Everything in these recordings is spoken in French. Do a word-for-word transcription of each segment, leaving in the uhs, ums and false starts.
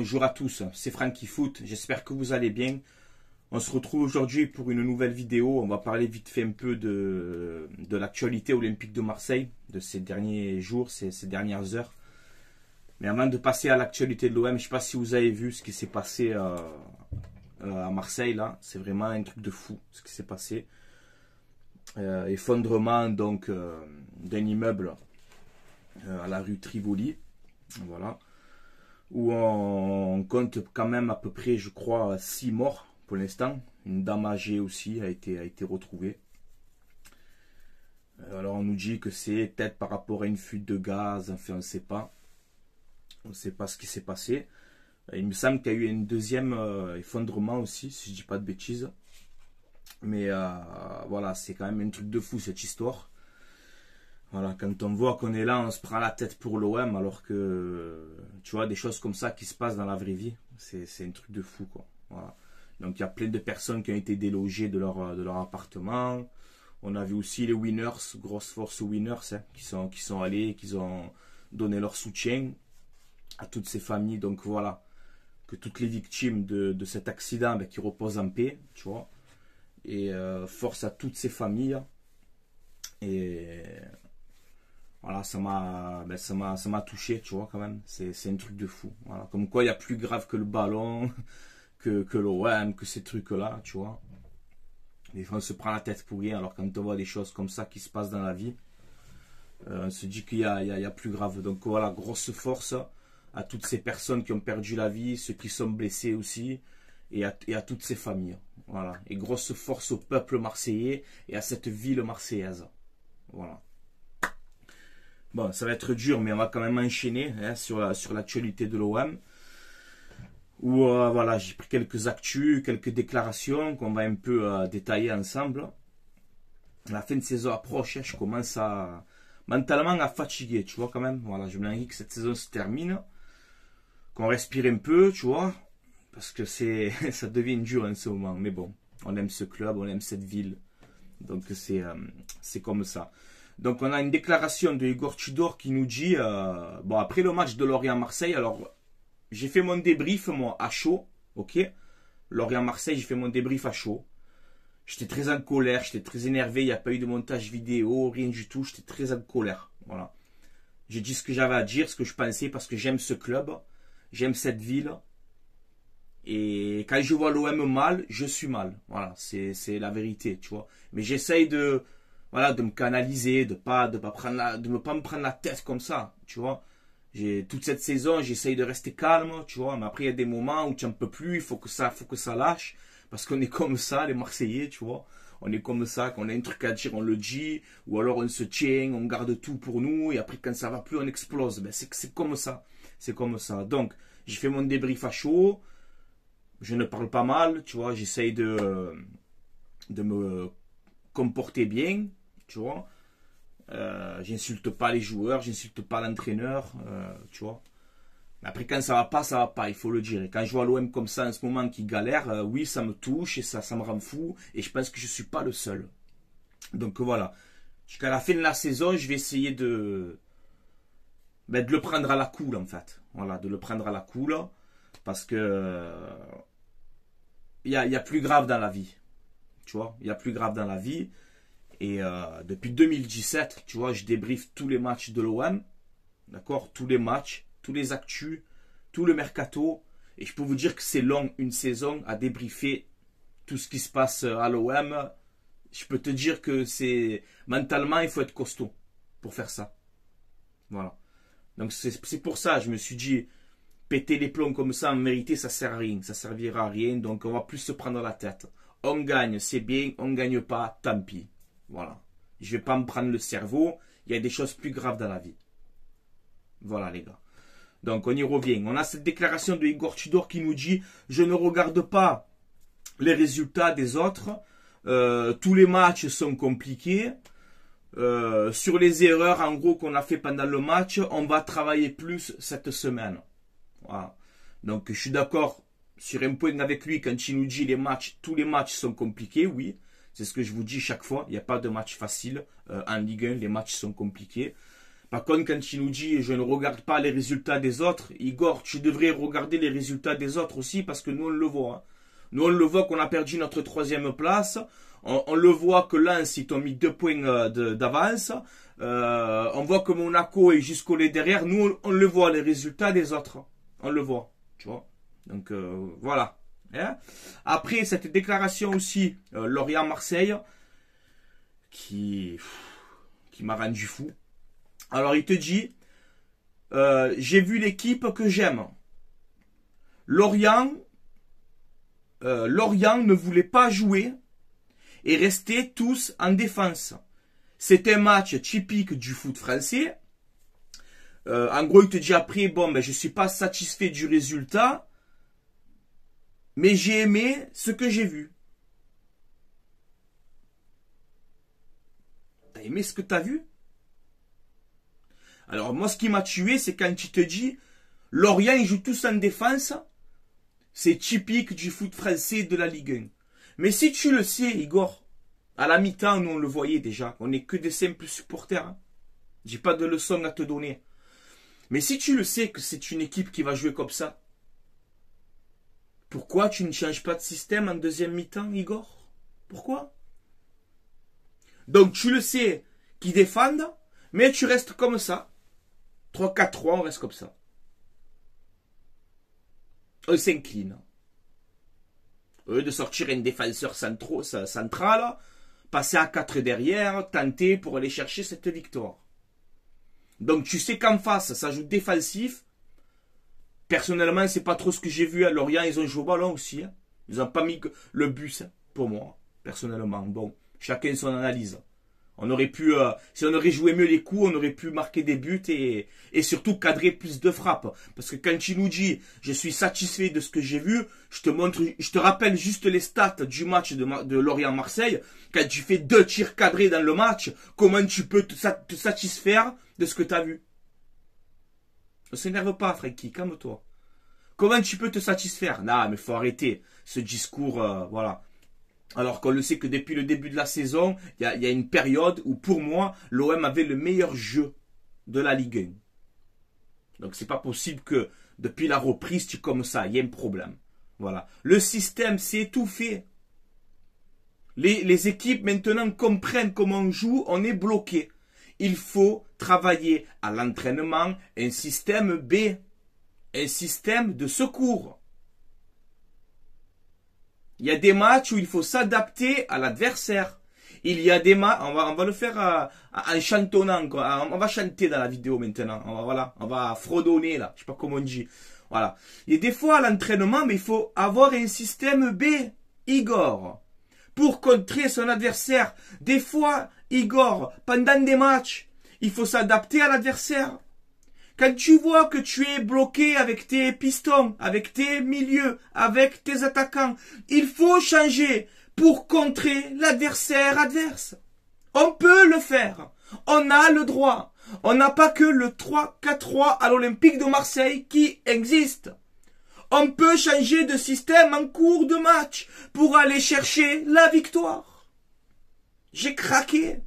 Bonjour à tous, c'est Franky Foot, j'espère que vous allez bien. On se retrouve aujourd'hui pour une nouvelle vidéo. On va parler vite fait un peu de, de l'actualité olympique de Marseille, de ces derniers jours, ces, ces dernières heures. Mais avant de passer à l'actualité de l'O M, je ne sais pas si vous avez vu ce qui s'est passé euh, euh, à Marseille là. C'est vraiment un truc de fou ce qui s'est passé. Euh, effondrement donc euh, d'un immeuble euh, à la rue Trivoli. Voilà. Où on compte quand même à peu près, je crois, six morts pour l'instant. Une dame âgée aussi a été, a été retrouvée. Alors on nous dit que c'est peut-être par rapport à une fuite de gaz, enfin on ne sait pas. On ne sait pas ce qui s'est passé. Il me semble qu'il y a eu un deuxième euh, effondrement aussi, si je ne dis pas de bêtises. Mais euh, voilà, c'est quand même un truc de fou cette histoire. Voilà, quand on voit qu'on est là, on se prend la tête pour l'O M, alors que, tu vois, des choses comme ça qui se passent dans la vraie vie, c'est un truc de fou, quoi. Voilà. Donc, il y a plein de personnes qui ont été délogées de leur, de leur appartement. On a vu aussi les winners, grosse force winners, hein, qui, sont, qui sont allés, qui ont donné leur soutien à toutes ces familles. Donc, voilà, que toutes les victimes de, de cet accident, ben, qui reposent en paix, tu vois. Et euh, force à toutes ces familles. Et... Voilà, ça m'a ben, ça m'a ça m'a touché, tu vois, quand même. C'est un truc de fou. Voilà. Comme quoi, il y a plus grave que le ballon, que, que l'O M, que ces trucs-là, tu vois. Des fois, on se prend la tête pour rien. Alors, quand on voit des choses comme ça qui se passent dans la vie, euh, on se dit qu'il y a, il y, a, il y a plus grave. Donc, voilà, grosse force à toutes ces personnes qui ont perdu la vie, ceux qui sont blessés aussi, et à, et à toutes ces familles. Voilà. Et grosse force au peuple marseillais et à cette ville marseillaise. Voilà. Bon, ça va être dur, mais on va quand même enchaîner hein, sur la, sur l'actualité de l'O M. Où, euh, voilà, j'ai pris quelques actus, quelques déclarations qu'on va un peu euh, détailler ensemble. La fin de saison approche, hein, je commence à, mentalement à fatiguer, tu vois, quand même. Voilà, je me dis que cette saison se termine, qu'on respire un peu, tu vois, parce que c'est ça devient dur en ce moment. Mais bon, on aime ce club, on aime cette ville, donc c'est euh, c'est comme ça. Donc on a une déclaration de Igor Tudor qui nous dit, euh, bon après le match de Lorient-Marseille, alors j'ai fait mon débrief moi à chaud, ok, Lorient-Marseille, j'ai fait mon débrief à chaud, j'étais très en colère, j'étais très énervé, il n'y a pas eu de montage vidéo, rien du tout, j'étais très en colère, voilà. J'ai dit ce que j'avais à dire, ce que je pensais, parce que j'aime ce club, j'aime cette ville, et quand je vois l'O M mal, je suis mal, voilà, c'est la vérité, tu vois, mais j'essaye de... Voilà, de me canaliser, de pas, de pas prendre la, de me pas me prendre la tête comme ça, tu vois. J'ai toute cette saison, j'essaye de rester calme, tu vois. Mais après, il y a des moments où tu n'en peux plus, il faut que ça, faut que ça lâche, parce qu'on est comme ça, les Marseillais, tu vois. On est comme ça, quand on a un truc à dire, on le dit, ou alors on se tient, on garde tout pour nous, et après, quand ça va plus, on explose. Ben, c'est comme ça, c'est comme ça. Donc, j'ai fait mon débrief à chaud, je ne parle pas mal, tu vois. J'essaye de, de me comporter bien. Tu vois, euh, j'insulte pas les joueurs, j'insulte pas l'entraîneur, euh, tu vois. Mais après, quand ça va pas, ça va pas, il faut le dire. Et quand je vois l'O M comme ça en ce moment qui galère, euh, oui, ça me touche et ça, ça me rend fou. Et je pense que je suis pas le seul. Donc voilà. Jusqu'à la fin de la saison, je vais essayer de, ben, de le prendre à la cool, en fait. Voilà, de le prendre à la cool. Parce que il y a, y a plus grave dans la vie. Tu vois, il y a plus grave dans la vie. Et euh, depuis deux mille dix-sept, tu vois, je débriefe tous les matchs de l'O M. D'accord? Tous les matchs, tous les actus, tout le mercato. Et je peux vous dire que c'est long, une saison, à débriefer tout ce qui se passe à l'O M. Je peux te dire que c'est... Mentalement, il faut être costaud pour faire ça. Voilà. Donc c'est pour ça, je me suis dit, péter les plombs comme ça, en vérité, ça sert à rien. Ça servira à rien, donc on va plus se prendre la tête. On gagne, c'est bien. On ne gagne pas, tant pis. Voilà. Je ne vais pas me prendre le cerveau. Il y a des choses plus graves dans la vie. Voilà les gars. Donc on y revient. On a cette déclaration de Igor Tudor qui nous dit « Je ne regarde pas les résultats des autres. Euh, tous les matchs sont compliqués. Euh, sur les erreurs en gros qu'on a fait pendant le match, on va travailler plus cette semaine. » Voilà. Donc je suis d'accord sur un point avec lui quand il nous dit les matchs, tous les matchs sont compliqués, oui. C'est ce que je vous dis chaque fois. Il n'y a pas de match facile euh, en Ligue un. Les matchs sont compliqués. Par contre, quand il nous dit « je ne regarde pas les résultats des autres », Igor, tu devrais regarder les résultats des autres aussi parce que nous, on le voit. Hein. Nous, on le voit qu'on a perdu notre troisième place. On, on le voit que Lens, ils t'ont mis deux points d'avance. Euh, on voit que Monaco est jusqu'au lait derrière. Nous, on, on le voit, les résultats des autres. On le voit, tu vois. Donc, euh, voilà. Hein. Après, cette déclaration aussi, euh, Lorient-Marseille, qui, qui m'a rendu fou. Alors, il te dit, euh, j'ai vu l'équipe que j'aime. Lorient, euh, Lorient ne voulait pas jouer et rester tous en défense. C'est un match typique du foot français. Euh, en gros, il te dit après, bon, ben, je suis pas satisfait du résultat, mais j'ai aimé ce que j'ai vu. T'as aimé ce que t'as vu? Alors, moi, ce qui m'a tué, c'est quand tu te dis, Lorient, ils jouent tous en défense. C'est typique du foot français de la Ligue un. Mais si tu le sais, Igor, à la mi-temps, nous, on le voyait déjà. On n'est que des simples supporters. Hein. J'ai pas de leçon à te donner. Mais si tu le sais que c'est une équipe qui va jouer comme ça, pourquoi tu ne changes pas de système en deuxième mi-temps, Igor? Pourquoi? Donc, tu le sais qu'ils défendent, mais tu restes comme ça. trois quatre trois, on reste comme ça. On s'incline. Au lieu de sortir un défenseur central, passer à quatre derrière, tenter pour aller chercher cette victoire. Donc tu sais qu'en face, ça joue défensif. Personnellement, c'est pas trop ce que j'ai vu à Lorient. Ils ont joué au ballon aussi. Hein. Ils n'ont pas mis le bus, hein, pour moi, personnellement. Bon, chacun son analyse. On aurait pu, euh, si on aurait joué mieux les coups, on aurait pu marquer des buts et, et surtout cadrer plus de frappes. Parce que quand tu nous dis, je suis satisfait de ce que j'ai vu, je te montre, je te rappelle juste les stats du match de, de Lorient-Marseille. Quand tu fais deux tirs cadrés dans le match, comment tu peux te, te satisfaire de ce que tu as vu? Ne s'énerve pas, Francky, calme-toi. Comment tu peux te satisfaire? Non, mais faut arrêter ce discours, euh, voilà. Alors qu'on le sait que depuis le début de la saison, il y a, y a une période où pour moi, l'O M avait le meilleur jeu de la Ligue un. Donc c'est pas possible que depuis la reprise, tu comme ça, il y a un problème. Voilà. Le système s'est étouffé. Les, les équipes maintenant comprennent comment on joue, on est bloqué. Il faut travailler à l'entraînement un système B, un système de secours. Il y a des matchs où il faut s'adapter à l'adversaire. Il y a des matchs, on va, on va le faire euh, en chantonnant, quoi. On va chanter dans la vidéo maintenant. On va, voilà, on va fredonner là, je sais pas comment on dit. Voilà. Il y a des fois à l'entraînement, mais il faut avoir un système B, Igor, pour contrer son adversaire. Des fois, Igor, pendant des matchs, il faut s'adapter à l'adversaire. Quand tu vois que tu es bloqué avec tes pistons, avec tes milieux, avec tes attaquants, il faut changer pour contrer l'adversaire adverse. On peut le faire. On a le droit. On n'a pas que le trois quatre trois à l'Olympique de Marseille qui existe. On peut changer de système en cours de match pour aller chercher la victoire. J'ai craqué.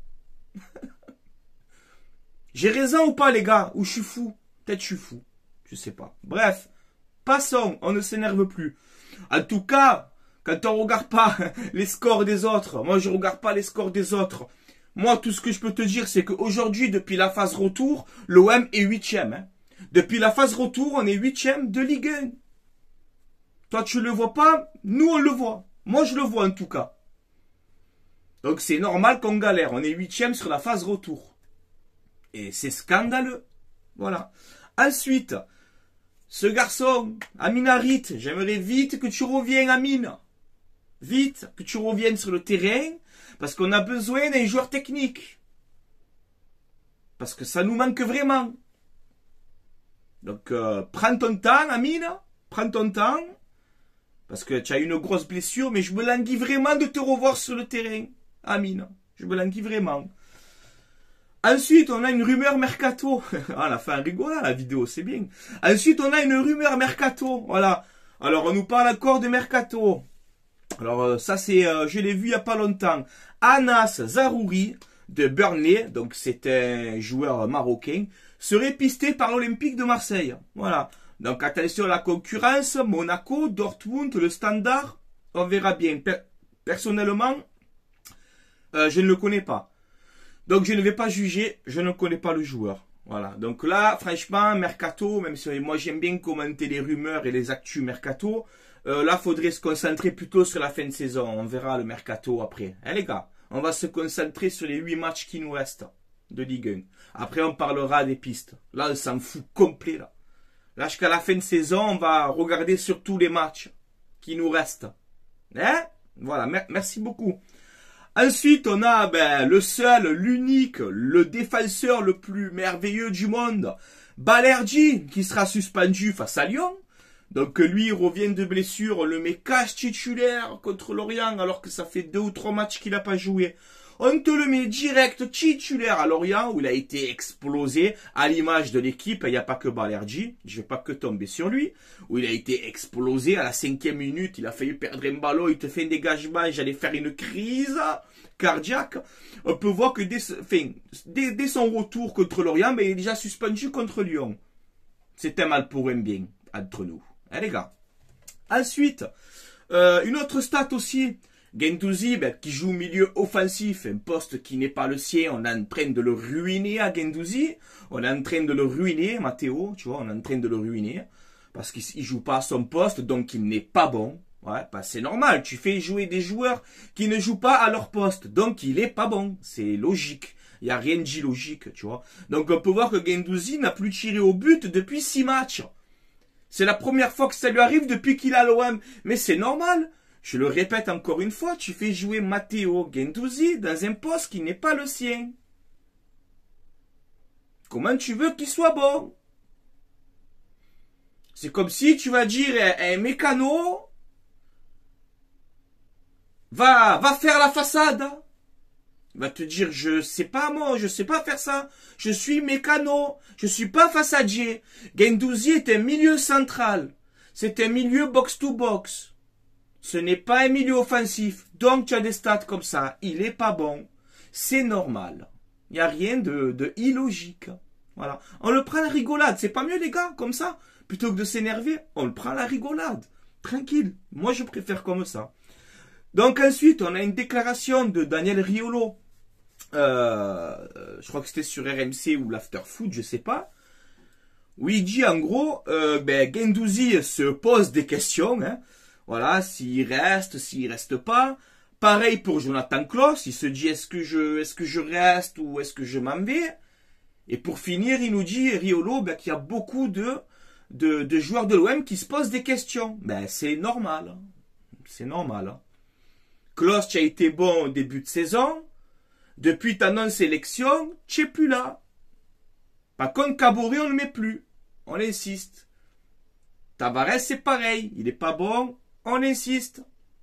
J'ai raison ou pas, les gars? Ou je suis fou? Peut-être je suis fou. Je sais pas. Bref. Passons. On ne s'énerve plus. En tout cas, quand on regarde pas les scores des autres, moi je regarde pas les scores des autres. Moi, tout ce que je peux te dire, c'est qu'aujourd'hui, depuis la phase retour, l'O M est huitième. Hein. Depuis la phase retour, on est huitième de Ligue un. Toi, tu le vois pas? Nous, on le voit. Moi, je le vois en tout cas. Donc, c'est normal qu'on galère. On est huitième sur la phase retour. Et c'est scandaleux. Voilà. Ensuite, ce garçon, Amine Harit, j'aimerais vite que tu reviennes, Amine. Vite, que tu reviennes sur le terrain, parce qu'on a besoin d'un joueur technique. Parce que ça nous manque vraiment. Donc, euh, prends ton temps, Amine. Prends ton temps. Parce que tu as une grosse blessure, mais je me languis vraiment de te revoir sur le terrain, Amine. Je me languis vraiment. Ensuite, on a une rumeur mercato. Ah, la fin rigola, la vidéo, c'est bien. Ensuite, on a une rumeur mercato. Voilà. Alors, on nous parle encore de mercato. Alors, euh, ça, c'est, euh, je l'ai vu il n'y a pas longtemps. Anas Zarouri de Burnley, donc c'est un joueur marocain, serait pisté par l'Olympique de Marseille. Voilà. Donc attention à la concurrence, Monaco, Dortmund, le Standard, on verra bien. Per personnellement, euh, je ne le connais pas. Donc je ne vais pas juger, je ne connais pas le joueur. Voilà. Donc là, franchement, Mercato, même si moi j'aime bien commenter les rumeurs et les actus Mercato, euh, là, faudrait se concentrer plutôt sur la fin de saison. On verra le Mercato après. Hein les gars, on va se concentrer sur les huit matchs qui nous restent de Ligue un. Après, on parlera des pistes. Là, on s'en fout complet, là. Là, jusqu'à la fin de saison, on va regarder sur tous les matchs qui nous restent. Hein? Voilà, mer merci beaucoup. Ensuite, on a ben, le seul, l'unique, le défenseur le plus merveilleux du monde, Balerdi, qui sera suspendu face à Lyon. Donc lui, il revient de blessure, on le met cash titulaire contre Lorient, alors que ça fait deux ou trois matchs qu'il n'a pas joué. On te le met direct titulaire à Lorient, où il a été explosé, à l'image de l'équipe. Il n'y a pas que Balerdi, je ne vais pas que tomber sur lui, où il a été explosé à la cinquième minute, il a failli perdre un ballon, il te fait un dégagement, j'allais faire une crise cardiaque. On peut voir que dès, enfin, dès, dès son retour contre Lorient, ben, il est déjà suspendu contre Lyon. C'est un mal pour un bien, entre nous. Hein, les gars. Ensuite, euh, une autre stat aussi. Guendouzi, ben, qui joue milieu offensif, un poste qui n'est pas le sien, on est en train de le ruiner à Guendouzi. On est en train de le ruiner, Matteo, tu vois, on est en train de le ruiner. Parce qu'il joue pas à son poste, donc il n'est pas bon. Ouais, bah c'est normal, tu fais jouer des joueurs qui ne jouent pas à leur poste, donc il est pas bon. C'est logique. Il n'y a rien d'illogique, tu vois. Donc on peut voir que Guendouzi n'a plus tiré au but depuis six matchs. C'est la première fois que ça lui arrive depuis qu'il a l'O M. Mais c'est normal. Je le répète encore une fois, tu fais jouer Matteo Guendouzi dans un poste qui n'est pas le sien. Comment tu veux qu'il soit bon? C'est comme si tu vas dire à un mécano, va, va faire la façade. Il va te dire, je sais pas moi, je sais pas faire ça. Je suis mécano, je suis pas façadier. Guendouzi est un milieu central. C'est un milieu box-to-box. Ce n'est pas un milieu offensif. Donc tu as des stats comme ça. Il est pas bon. C'est normal. Il n'y a rien de, de illogique. Voilà. On le prend à la rigolade. C'est pas mieux les gars, comme ça. Plutôt que de s'énerver, on le prend à la rigolade. Tranquille. Moi je préfère comme ça. Donc ensuite, on a une déclaration de Daniel Riolo. Euh, je crois que c'était sur R M C ou l'After Foot, je sais pas. Où il dit en gros, euh, ben, Guendouzi se pose des questions. Hein. Voilà, s'il reste, s'il reste pas. Pareil pour Jonathan Klaus, il se dit est-ce que je, est-ce que je reste ou est-ce que je m'en vais. Et pour finir, il nous dit Riolo ben, qu'il y a beaucoup de, de, de joueurs de l'O M qui se posent des questions. Ben c'est normal, c'est normal. Klaus, tu as été bon au début de saison. Depuis ta non-sélection, tu n'es plus là. Par contre, Kabori, on ne le met plus. On insiste. Tavares, c'est pareil. Il n'est pas bon. On insiste.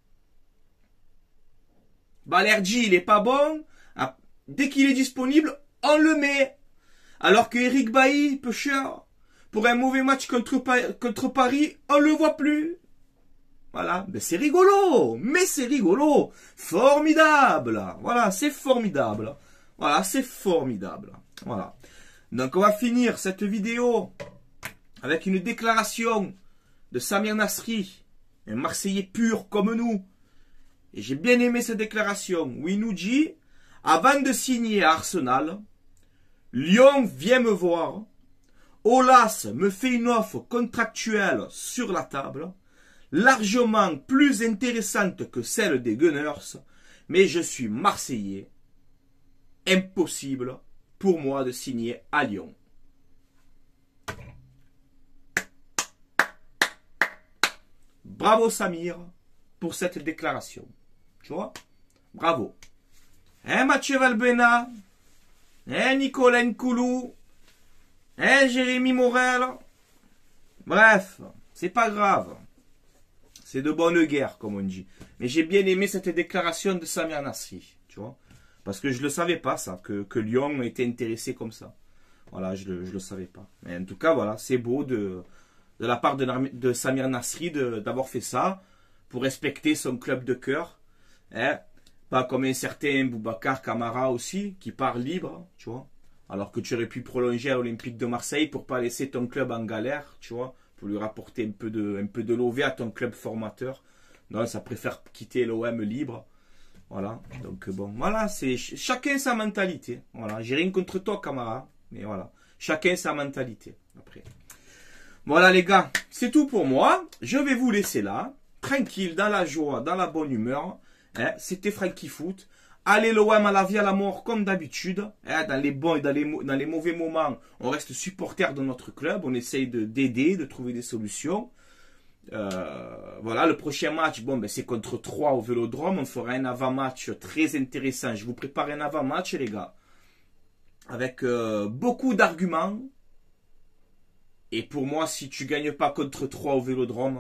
Balerdi, il n'est pas bon. Dès qu'il est disponible, on le met. Alors que Eric Bailly, peu cher, pour un mauvais match contre, contre Paris, on ne le voit plus. Voilà, mais c'est rigolo, mais c'est rigolo, formidable, voilà, c'est formidable, voilà, c'est formidable, voilà. Donc on va finir cette vidéo avec une déclaration de Samir Nasri, un Marseillais pur comme nous. Et j'ai bien aimé cette déclaration où il nous dit, avant de signer à Arsenal, Lyon vient me voir, Aulas me fait une offre contractuelle sur la table, largement plus intéressante que celle des Gunners, mais je suis Marseillais. Impossible pour moi de signer à Lyon. Bravo Samir pour cette déclaration. Tu vois? Bravo. Hein Mathieu Valbuena? Hein Nicolas Nkoulou? Hein Jérémy Morel? Bref, c'est pas grave. C'est de bonne guerre, comme on dit. Mais j'ai bien aimé cette déclaration de Samir Nasri, tu vois. Parce que je ne le savais pas, ça, que, que Lyon était intéressé comme ça. Voilà, je ne le, le savais pas. Mais en tout cas, voilà, c'est beau de, de la part de, de Samir Nasri d'avoir fait ça, pour respecter son club de cœur. Hein. Pas comme un certain Boubacar Camara aussi, qui part libre, tu vois. Alors que tu aurais pu prolonger à l'Olympique de Marseille pour pas laisser ton club en galère, tu vois. Pour lui rapporter un peu de, un peu de lové à ton club formateur. Non, ça préfère quitter l'O M libre. Voilà. Donc bon, voilà, c'est chacun sa mentalité. Voilà. J'ai rien contre toi, Camara. Mais voilà. Chacun sa mentalité. Après. Voilà les gars, c'est tout pour moi. Je vais vous laisser là. Tranquille, dans la joie, dans la bonne humeur. Hein, c'était Franky Foot. Allez l'O M à la vie à la mort comme d'habitude. Hein, dans les bons et dans les, dans les mauvais moments, on reste supporter de notre club. On essaye de d'aider, de trouver des solutions. Euh, voilà, le prochain match, bon, ben, c'est contre Troyes au Vélodrome. On fera un avant-match très intéressant. Je vous prépare un avant-match, les gars. Avec euh, beaucoup d'arguments. Et pour moi, si tu gagnes pas contre Troyes au Vélodrome,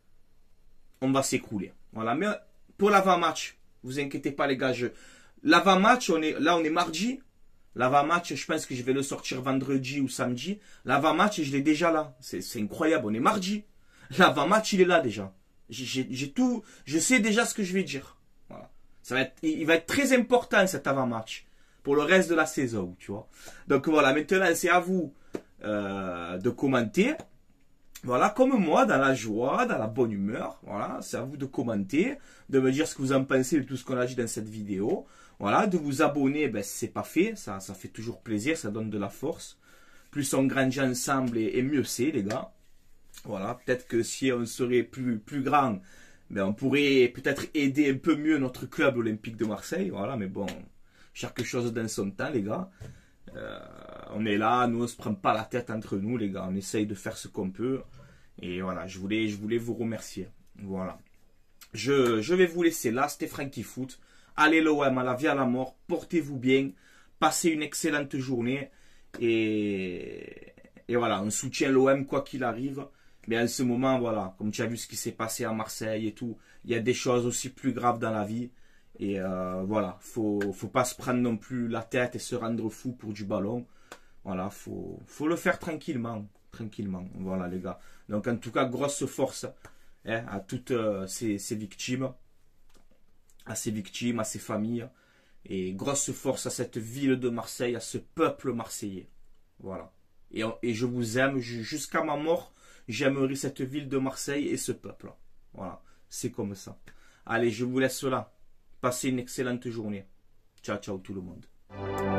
on va s'écrouler. Voilà, mais pour l'avant-match, vous inquiétez pas les gars, je... l'avant-match, on est... là on est mardi, l'avant-match, je pense que je vais le sortir vendredi ou samedi, l'avant-match, je l'ai déjà là, c'est incroyable, on est mardi, l'avant-match, il est là déjà, j'ai tout, je sais déjà ce que je vais dire, voilà. Ça va être... il va être très important cet avant-match, pour le reste de la saison, tu vois. Donc voilà, maintenant c'est à vous euh, de commenter. Voilà, comme moi, dans la joie, dans la bonne humeur. Voilà, c'est à vous de commenter, de me dire ce que vous en pensez de tout ce qu'on a dit dans cette vidéo. Voilà, de vous abonner, ben, si c'est pas fait, ça, ça fait toujours plaisir, ça donne de la force. Plus on grandit ensemble et, et mieux c'est, les gars. Voilà, peut-être que si on serait plus, plus grand, ben, on pourrait peut-être aider un peu mieux notre club olympique de Marseille. Voilà, mais bon, chaque chose dans son temps, les gars. Euh, on est là, nous on se prend pas la tête entre nous les gars, on essaye de faire ce qu'on peut. Et voilà, je voulais, je voulais vous remercier. Voilà. Je, je vais vous laisser là, c'était Franky Foot. Allez l'O M à la vie à la mort, portez-vous bien, passez une excellente journée. Et, et voilà, on soutient l'O M quoi qu'il arrive. Mais en ce moment, voilà, comme tu as vu ce qui s'est passé à Marseille et tout, il y a des choses aussi plus graves dans la vie. Et euh, voilà, faut, faut pas se prendre non plus la tête et se rendre fou pour du ballon. Voilà, faut, faut le faire tranquillement, tranquillement. Voilà les gars. Donc en tout cas, grosse force hein, à toutes euh, ces, ces victimes, à ces victimes, à ces familles. Et grosse force à cette ville de Marseille, à ce peuple marseillais. Voilà. Et, et je vous aime, jusqu'à ma mort, j'aimerai cette ville de Marseille et ce peuple. Voilà, c'est comme ça. Allez, je vous laisse là. Passez une excellente journée. Ciao, ciao tout le monde.